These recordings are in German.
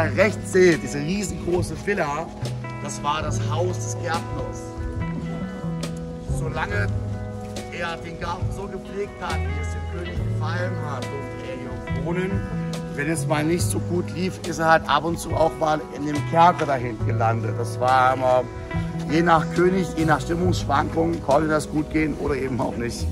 da rechts seht, diese riesengroße Villa, das war das Haus des Gärtners. Solange er den Garten so gepflegt hat, wie es dem König gefallen hat, durfte er hier wohnen. Wenn es mal nicht so gut lief, ist er halt ab und zu auch mal in dem Kerker da hinten gelandet. Das war immer, je nach König, je nach Stimmungsschwankungen, konnte das gut gehen oder eben auch nicht.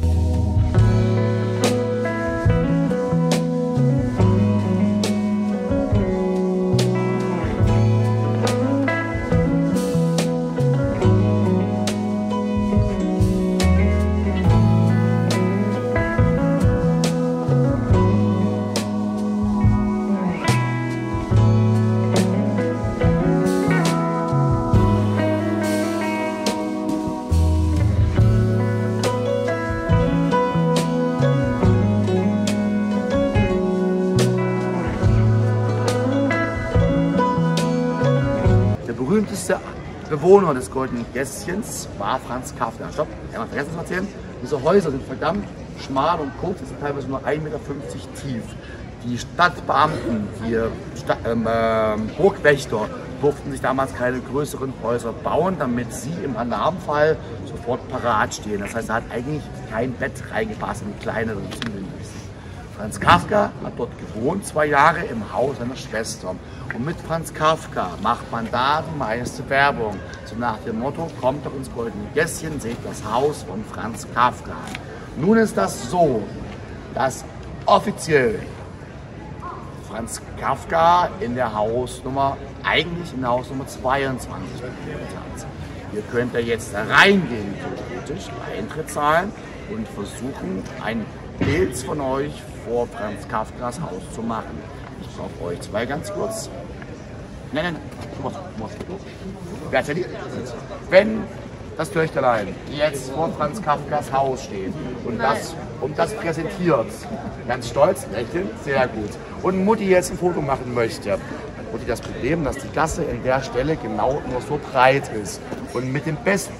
Der berühmteste Bewohner des Goldenen Gässchens war Franz Kafka. Stopp, einmal vergessen zu erzählen. Diese Häuser sind verdammt schmal und kurz, sind teilweise nur 1,50 Meter tief. Die Stadtbeamten, die Burgwächter durften sich damals keine größeren Häuser bauen, damit sie im Alarmfall sofort parat stehen. Das heißt, da hat eigentlich kein Bett reingepasst in die kleineren Zimmer. Franz Kafka hat dort gewohnt, 2 Jahre im Haus seiner Schwester. Und mit Franz Kafka macht man da die meiste Werbung. So nach dem Motto, kommt doch ins Goldene Gässchen, seht das Haus von Franz Kafka. Nun ist das so, dass offiziell Franz Kafka in der Hausnummer, eigentlich in der Hausnummer 22 gewohnt hat. Ihr könnt da jetzt reingehen, theoretisch, Eintritt zahlen und versuchen, ein Bild von euch vor Franz Kafkas Haus zu machen. Ich brauche euch 2 ganz kurz. Nein, du machst. Wer erzählt? Wenn das Töchterlein jetzt vor Franz Kafkas Haus steht und das präsentiert, ganz stolz, lächeln, sehr gut. Und Mutti jetzt ein Foto machen möchte, hat Mutti das Problem, dass die Gasse in der Stelle genau nur so breit ist. Und mit dem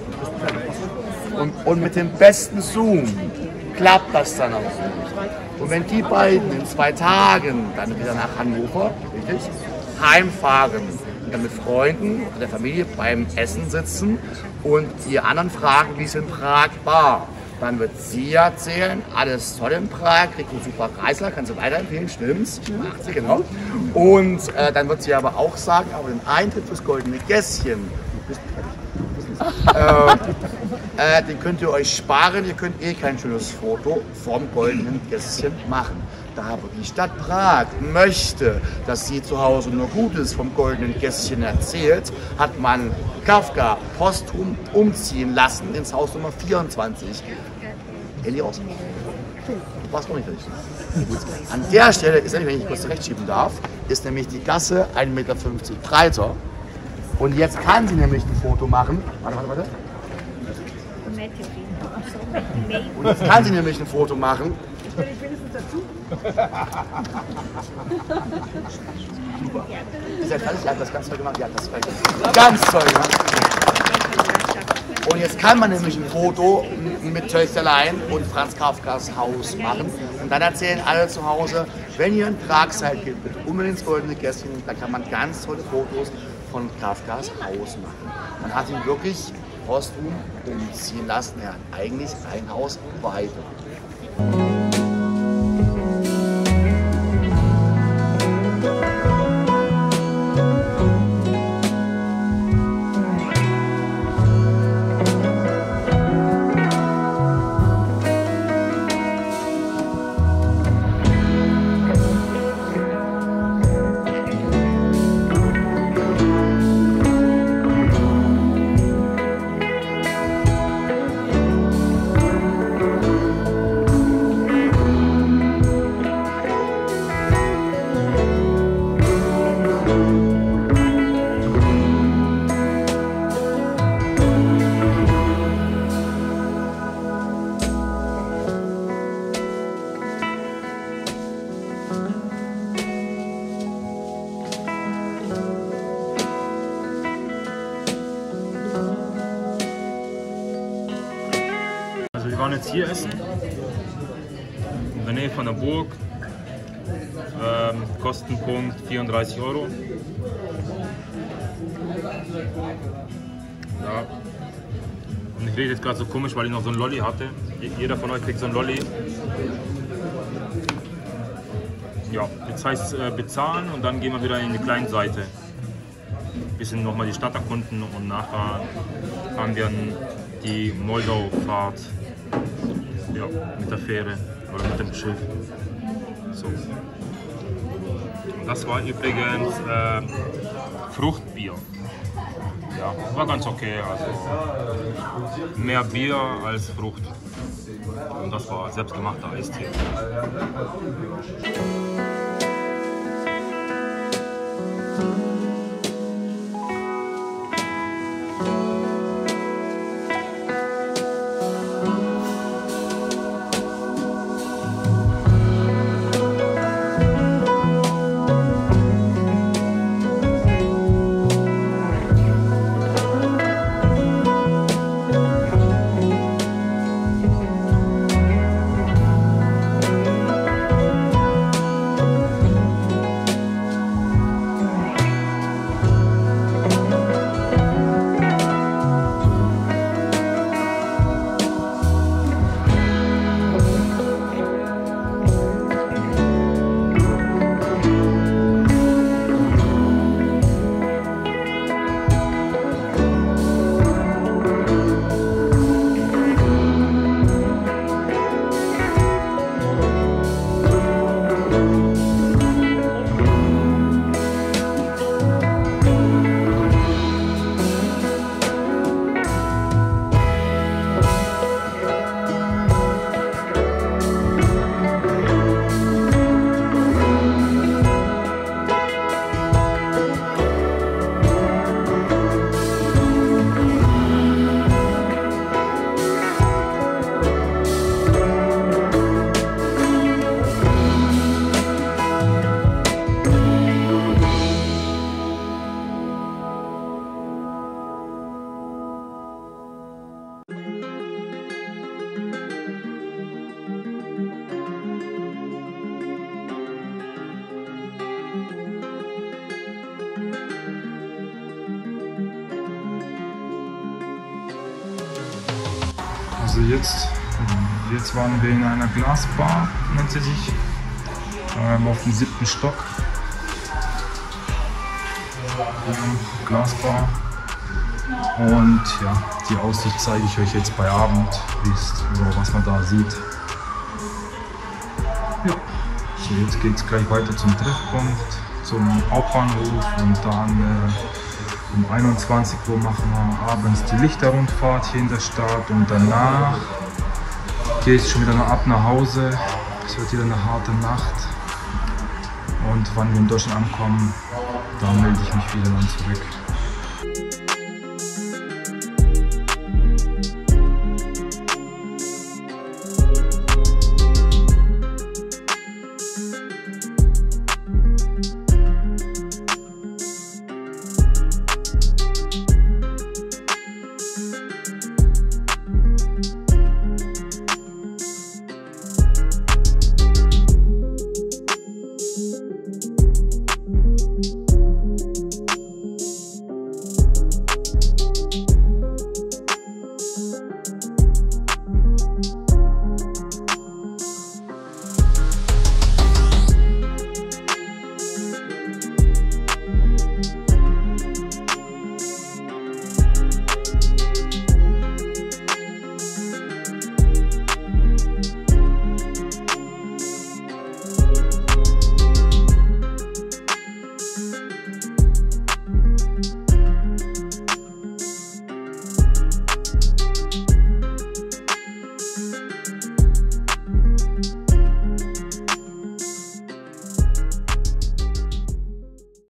besten Zoom klappt das dann auch so. Und wenn die beiden in 2 Tagen dann wieder nach Hannover, richtig, heimfahren und dann mit Freunden und der Familie beim Essen sitzen und die anderen fragen, wie es in Prag war, dann wird sie erzählen, alles toll in Prag, kriegt einen super Reisler, kann sie weiterempfehlen, stimmt's, macht sie, genau. Und dann wird sie aber auch sagen, aber den Eintritt fürs Goldene Gässchen, den könnt ihr euch sparen, ihr könnt eh kein schönes Foto vom Goldenen Gässchen machen. Da aber die Stadt Prag möchte, dass sie zu Hause nur Gutes vom Goldenen Gässchen erzählt, hat man Kafka posthum umziehen lassen ins Haus Nummer 24. Helios? Du warst noch nicht richtig. An der Stelle ist nämlich, wenn ich kurz rechtschieben darf, ist nämlich die Gasse 1,50 Meter breiter. Und jetzt kann sie nämlich ein Foto machen. Warte. Und jetzt kann sie nämlich ein Foto machen. Ich wenigstens dazu. Super. Ist ja fertig, ihr habt das ganz toll gemacht. Ja, das war ganz toll gemacht. Und jetzt kann man nämlich ein Foto mit Töchterlein und Franz Kafkas Haus machen. Und dann erzählen alle zu Hause, wenn ihr in Prag seid, geht bitte unbedingt ins Goldene Gässchen. Da kann man ganz tolle Fotos von Kafkas Haus machen. Man hat ihn wirklich posthum umziehen lassen. Er hat eigentlich ein Haus weiter. Wir waren jetzt hier essen, in der Nähe von der Burg. Kostenpunkt 34 €. Ja. Und ich rede jetzt gerade so komisch, weil ich noch so ein Lolli hatte. Jeder von euch kriegt so ein Lolli. Ja, jetzt heißt es bezahlen und dann gehen wir wieder in die Kleinseite. Bisschen nochmal die Stadt erkunden und nachher fahren wir die Moldau-Fahrt, ja, mit der Fähre oder mit dem Schiff. So. Und das war übrigens Fruchtbier. Ja, war ganz okay. Also mehr Bier als Frucht. Und das war selbstgemachter Eistee. Also jetzt waren wir in einer Glasbar, nennt sie sich, auf dem 7. Stock. Glasbar. Und ja, die Aussicht zeige ich euch jetzt bei Abend, was man da sieht. Ja. So, jetzt geht es gleich weiter zum Treffpunkt, zum Hauptbahnhof und dann um 21 Uhr machen wir abends die Lichterrundfahrt hier in der Stadt und danach geht es schon wieder ab nach Hause. Es wird wieder eine harte Nacht und wann wir in Deutschland ankommen, da melde ich mich wieder dann zurück.